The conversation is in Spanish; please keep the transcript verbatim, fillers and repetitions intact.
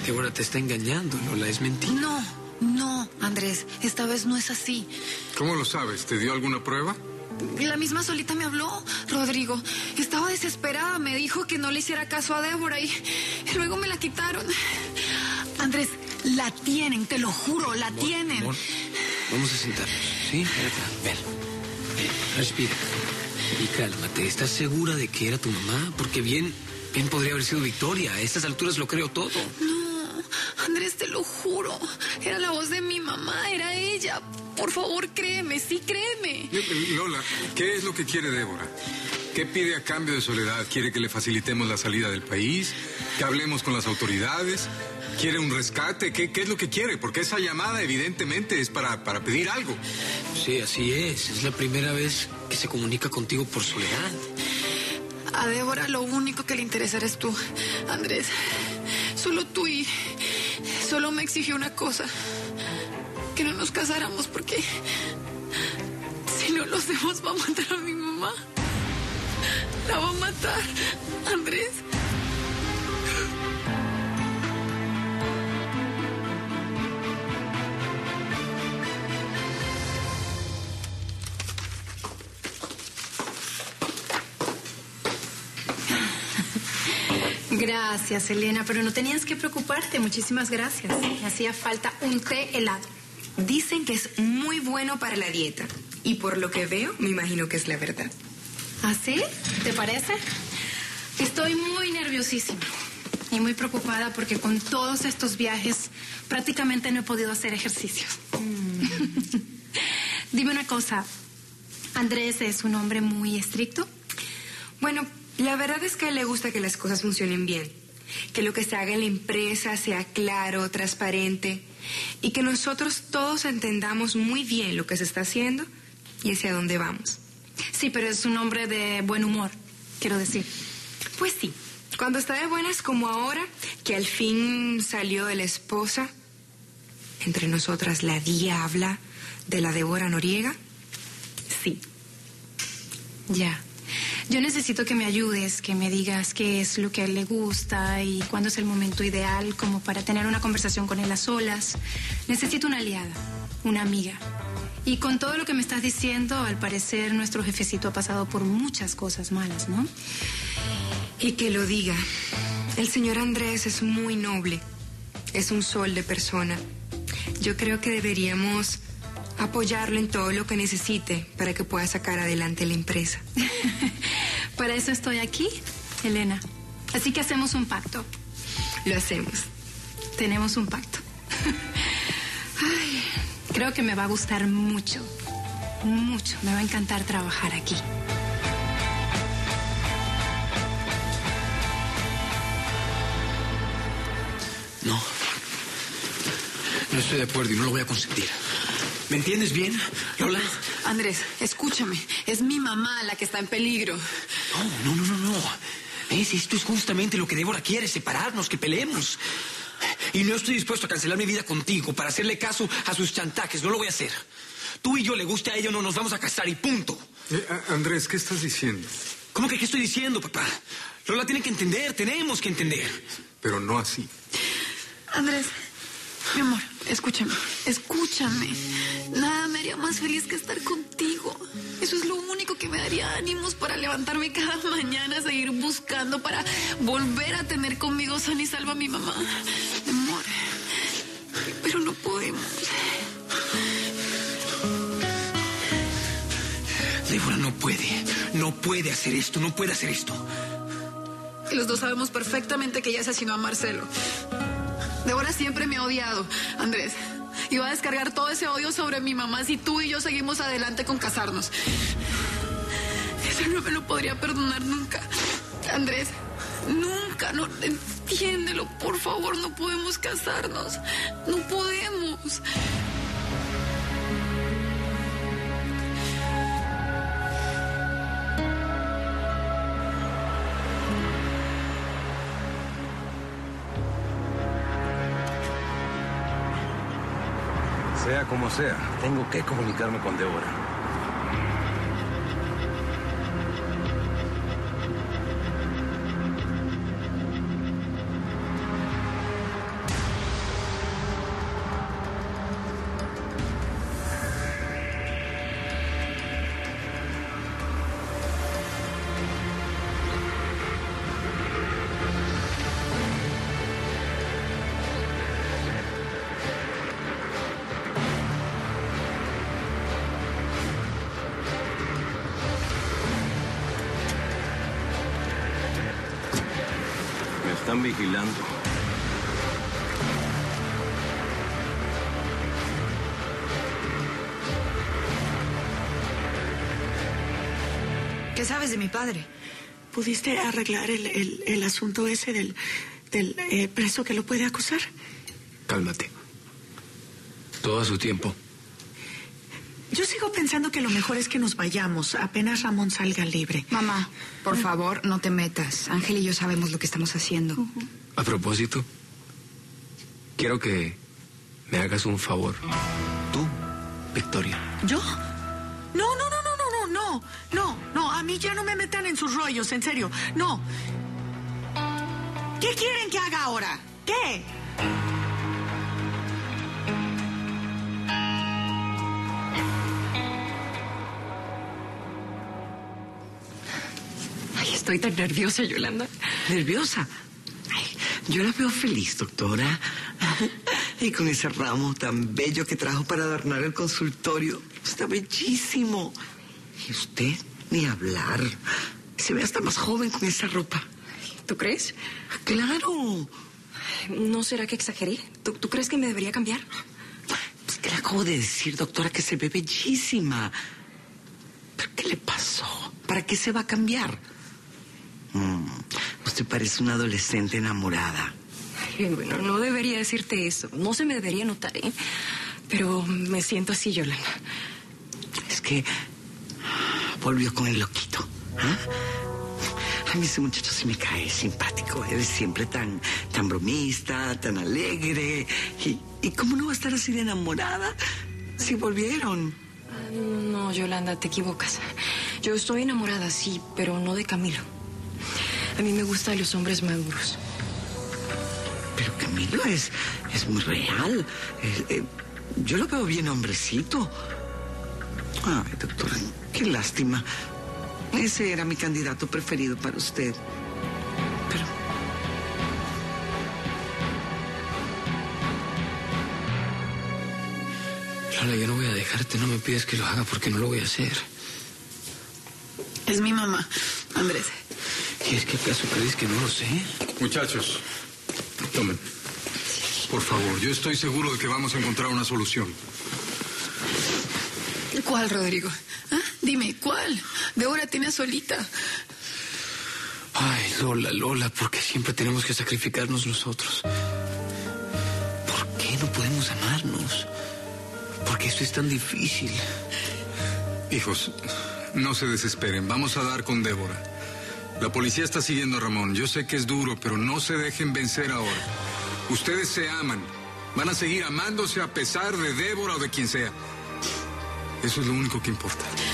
Débora te está engañando, Lola, es mentira. No, no, Andrés, esta vez no es así. ¿Cómo lo sabes? ¿Te dio alguna prueba? La misma solita me habló, Rodrigo. Estaba desesperada, me dijo que no le hiciera caso a Débora y, y luego me la quitaron. Andrés, la tienen, te lo juro, la Amor, tienen. Amor, vamos a sentarnos, ¿sí? Ven acá, ven, ven, respira. Y cálmate, ¿estás segura de que era tu mamá? Porque bien, bien podría haber sido Victoria. A estas alturas lo creo todo. No, Andrés, te lo juro. Era la voz de mi mamá, era ella. Por favor, créeme, sí, créeme. Lola, ¿qué es lo que quiere Débora? ¿Qué pide a cambio de Soledad? ¿Quiere que le facilitemos la salida del país? ¿Que hablemos con las autoridades? ¿Quiere un rescate? ¿Qué, qué es lo que quiere? Porque esa llamada evidentemente es para, para pedir algo. Sí, así es. Es la primera vez que se comunica contigo por Soledad. A Débora lo único que le interesa eres tú, Andrés. Solo tú y... Solo me exigió una cosa. Que no nos casáramos porque... Si no lo hacemos va a matar a mi mamá. La va a matar, Andrés. Gracias, Elena, pero no tenías que preocuparte. Muchísimas gracias. Me hacía falta un té helado. Dicen que es muy bueno para la dieta. Y por lo que veo, me imagino que es la verdad. ¿Ah, sí? ¿Te parece? Estoy muy nerviosísima y muy preocupada porque con todos estos viajes prácticamente no he podido hacer ejercicios. Mm. Dime una cosa, ¿Andrés es un hombre muy estricto? Bueno, la verdad es que a él le gusta que las cosas funcionen bien. Que lo que se haga en la empresa sea claro, transparente y que nosotros todos entendamos muy bien lo que se está haciendo y hacia dónde vamos. Sí, pero es un hombre de buen humor, quiero decir. Pues sí, cuando está de buenas como ahora, que al fin salió de la esposa, entre nosotras la diabla de la Débora Noriega, sí. Ya. Yo necesito que me ayudes, que me digas qué es lo que a él le gusta y cuándo es el momento ideal como para tener una conversación con él a solas. Necesito una aliada, una amiga. Y con todo lo que me estás diciendo, al parecer nuestro jefecito ha pasado por muchas cosas malas, ¿no? Y que lo diga. El señor Andrés es muy noble. Es un sol de persona. Yo creo que deberíamos apoyarlo en todo lo que necesite para que pueda sacar adelante la empresa. Para eso estoy aquí, Elena. Así que hacemos un pacto. Lo hacemos. Tenemos un pacto. Ay, creo que me va a gustar mucho. Mucho. Me va a encantar trabajar aquí. No. No estoy de acuerdo y no lo voy a consentir. ¿Me entiendes bien, Lola? Andrés, escúchame. Es mi mamá la que está en peligro. No, no, no, no, no. ¿Ves? Esto es justamente lo que Débora quiere, separarnos, que peleemos. Y no estoy dispuesto a cancelar mi vida contigo para hacerle caso a sus chantajes. No lo voy a hacer. Tú y yo, le guste a ella o no, nos vamos a casar y punto. Eh, Andrés, ¿qué estás diciendo? ¿Cómo que qué estoy diciendo, papá? Lola tiene que entender, tenemos que entender. Pero no así. Andrés, mi amor, escúchame, escúchame. Nada me haría más feliz que estar contigo. Eso es lo único que me daría ánimos para levantarme cada mañana, seguir buscando para volver a tener conmigo sana y salva a mi mamá. Amor, pero no podemos. Débora no puede, no puede hacer esto, no puede hacer esto. Y los dos sabemos perfectamente que ella asesinó a Marcelo. Débora siempre me ha odiado, Andrés. Y va a descargar todo ese odio sobre mi mamá si tú y yo seguimos adelante con casarnos. Eso no me lo podría perdonar nunca. Andrés, nunca, no, entiéndelo, por favor, no podemos casarnos. No podemos. Sea como sea, tengo que comunicarme con Débora. están vigilando. ¿Qué sabes de mi padre? ¿Pudiste arreglar el, el, el asunto ese del, del eh, preso que lo puede acusar? Cálmate. Todo a su tiempo. Yo sigo pensando que lo mejor es que nos vayamos, apenas Ramón salga libre. Mamá, por favor, no te metas. Ángel y yo sabemos lo que estamos haciendo. Uh-huh. A propósito, quiero que me hagas un favor. Tú, Victoria. ¿Yo? No, no, no, no, no, no, no, no, no, a mí ya no me metan en sus rollos, en serio, no. ¿Qué quieren que haga ahora? ¿Qué? Ay, estoy tan nerviosa, Yolanda. ¿Nerviosa? Ay, yo la veo feliz, doctora. Y con ese ramo tan bello que trajo para adornar el consultorio. Está bellísimo. Y usted, ni hablar. Se ve hasta más joven con esa ropa. ¿Tú crees? ¡Claro! ¿No será que exageré? ¿Tú, ¿Tú crees que me debería cambiar? Pues que le acabo de decir, doctora, que se ve bellísima. ¿Pero qué le pasó? ¿Para qué se va a cambiar? Mm, usted parece una adolescente enamorada. Ay, bueno, no debería decirte eso. No se me debería notar, ¿eh? Pero me siento así, Yolanda. Es que volvió con el loquito. ¿Ah? A mí ese muchacho sí me cae simpático. Él es siempre tan, tan bromista, tan alegre. ¿Y, ¿Y cómo no va a estar así de enamorada si volvieron? No, Yolanda, te equivocas. Yo estoy enamorada, sí, pero no de Camilo. A mí me gustan los hombres maduros. Pero Camilo es, es muy real. Eh, eh, yo lo veo bien hombrecito. Ay, doctora, qué lástima. Ese era mi candidato preferido para usted. Pero... Lola, yo no voy a dejarte. No me pides que lo haga porque no lo voy a hacer. Es mi mamá, Andrés. ¿Y es que acaso crees que no lo sé? Muchachos, tomen. Por favor, yo estoy seguro de que vamos a encontrar una solución. ¿Cuál, Rodrigo? ¿Ah? Dime, ¿cuál? Débora tiene solita. Ay, Lola, Lola, ¿por qué siempre tenemos que sacrificarnos nosotros? ¿Por qué no podemos amarnos? ¿Por qué esto es tan difícil? Hijos, no se desesperen. Vamos a dar con Débora. La policía está siguiendo a Ramón. Yo sé que es duro, pero no se dejen vencer ahora. Ustedes se aman. Van a seguir amándose a pesar de Débora o de quien sea. Eso es lo único que importa.